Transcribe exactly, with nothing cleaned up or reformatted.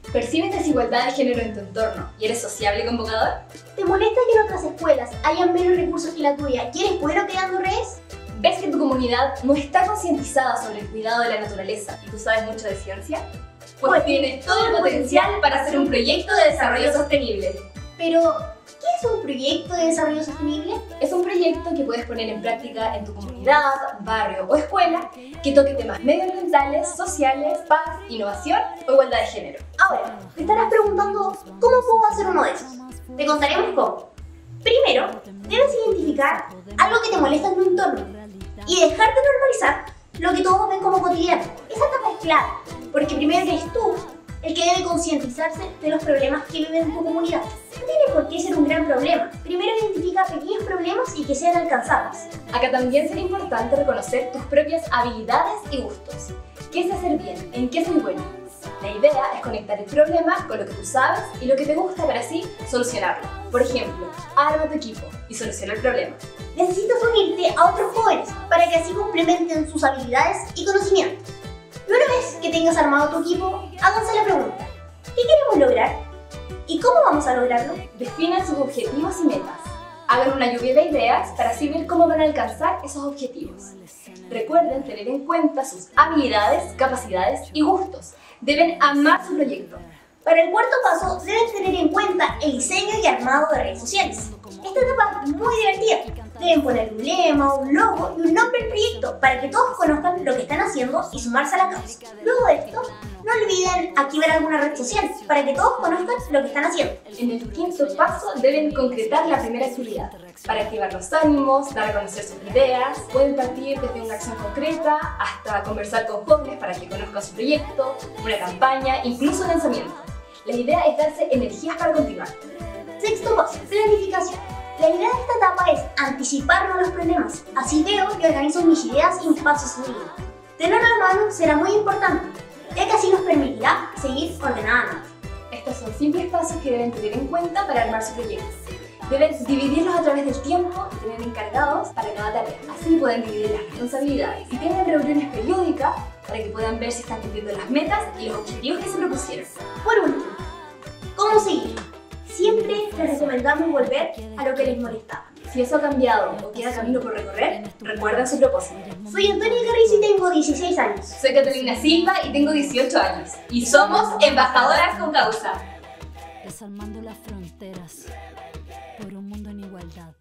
¿Percibes desigualdad de género en tu entorno y eres sociable y convocador? ¿Te molesta que en otras escuelas hayan menos recursos que la tuya y eres bueno creando redes? ¿Ves que tu comunidad no está concientizada sobre el cuidado de la naturaleza y tú sabes mucho de ciencia? Pues, pues tienes todo el potencial para hacer un proyecto de desarrollo sostenible. Pero, ¿qué es un proyecto de desarrollo sostenible? Es un proyecto que puedes poner en práctica en tu comunidad, barrio o escuela que toque temas medioambientales, sociales, paz, innovación o igualdad de género. Ahora, te estarás preguntando, ¿cómo puedo hacer uno de esos? Te contaremos cómo. Primero, debes identificar algo que te molesta en tu entorno y dejar de normalizar lo que todos ven como cotidiano. Esa etapa es clave, porque primero eres tú el que debe concientizarse de los problemas que viven en tu comunidad. No tiene por qué ser un gran problema. Primero identifica pequeños problemas y que sean alcanzables. Acá también será importante reconocer tus propias habilidades y gustos. ¿Qué es hacer bien? ¿En qué soy bueno? La idea es conectar el problema con lo que tú sabes y lo que te gusta para así solucionarlo. Por ejemplo, arma tu equipo y soluciona el problema. Necesitas unirte a otros jóvenes para que así complementen sus habilidades y conocimientos. Y una vez que tengas armado tu equipo, háganse la pregunta: ¿qué queremos lograr? ¿Y cómo vamos a lograrlo? Definen sus objetivos y metas. Hagan una lluvia de ideas para así ver cómo van a alcanzar esos objetivos. Recuerden tener en cuenta sus habilidades, capacidades y gustos. Deben amar su proyecto. Para el cuarto paso, deben tener en cuenta el diseño y armado de redes sociales. Esta etapa es muy divertida. Deben poner un lema, un logo y un nombre al proyecto para que todos conozcan lo que están haciendo y sumarse a la causa. Luego de esto, no olviden activar alguna red social para que todos conozcan lo que están haciendo. En el quinto paso deben concretar la primera actividad. Para activar los ánimos, dar a conocer sus ideas, pueden partir desde una acción concreta hasta conversar con jóvenes para que conozcan su proyecto, una campaña, incluso un lanzamiento. La idea es darse energías para continuar. Sexto paso, planificación. La idea de esta etapa es anticiparnos a los problemas. Así veo y organizo mis ideas y mis pasos a seguir. Tenerlo a mano será muy importante, ya que así nos permitirá seguir ordenadamente. Estos son simples pasos que deben tener en cuenta para armar su proyecto. Deben dividirlos a través del tiempo y tener encargados para cada tarea. Así pueden dividir las responsabilidades y tienen reuniones periódicas para que puedan ver si están cumpliendo las metas y los objetivos que se propusieron. Por último, ¿cómo seguir? Siempre les recomendamos volver a lo que les molestaba. Si eso ha cambiado o queda camino por recorrer, recuerden su propósito. Soy Antonia Carrizo y tengo dieciséis años. Soy Catalina Silva y tengo dieciocho años. Y somos Embajadoras con Causa. Desarmando las fronteras por un mundo en igualdad.